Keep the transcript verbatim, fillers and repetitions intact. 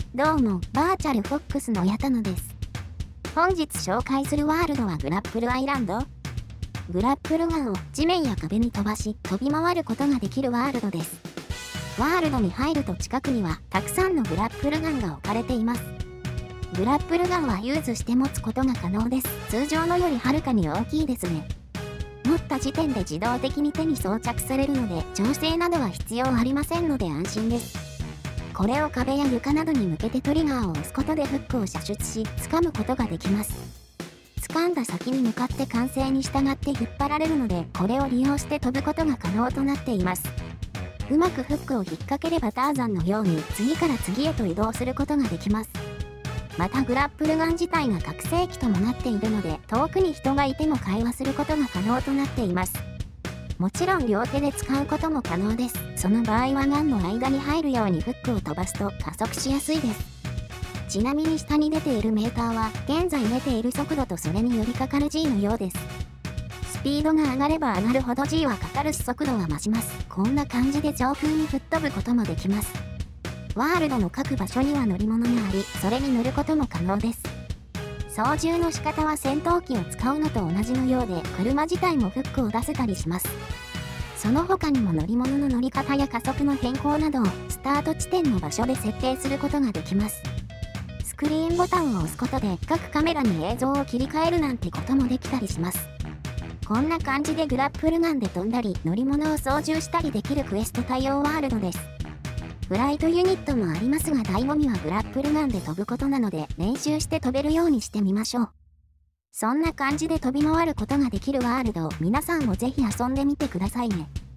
どうも、バーチャルフォックスのやたのです。本日紹介するワールドはグラップルアイランド。グラップルガンを地面や壁に飛ばし、飛び回ることができるワールドです。ワールドに入ると近くにはたくさんのグラップルガンが置かれています。グラップルガンはユーズして持つことが可能です。通常のよりはるかに大きいですね。持った時点で自動的に手に装着されるので、調整などは必要ありませんので安心です。これを壁や床などに向けてトリガーを押すことでフックを射出し、掴むことができます。掴んだ先に向かって慣性に従って引っ張られるので、これを利用して飛ぶことが可能となっています。うまくフックを引っ掛ければターザンのように次から次へと移動することができます。またグラップルガン自体が拡声器ともなっているので、遠くに人がいても会話することが可能となっています。もちろん両手で使うことも可能です。その場合はガンの間に入るようにフックを飛ばすと加速しやすいです。ちなみに下に出ているメーターは現在出ている速度とそれに寄りかかる G のようです。スピードが上がれば上がるほど G はかかるし速度は増します。こんな感じで上空に吹っ飛ぶこともできます。ワールドの各場所には乗り物があり、それに乗ることも可能です。操縦の仕方は戦闘機を使うのと同じのようで、車自体もフックを出せたりします。その他にも乗り物の乗り方や加速の変更などをスタート地点の場所で設定することができます。スクリーンボタンを押すことで各カメラに映像を切り替えるなんてこともできたりします。こんな感じでグラップルガンで飛んだり乗り物を操縦したりできるクエスト対応ワールドです。フライトユニットもありますが醍醐味はグラップルガンで飛ぶことなので練習して飛べるようにしてみましょう。そんな感じで飛び回ることができるワールドを皆さんもぜひ遊んでみてくださいね。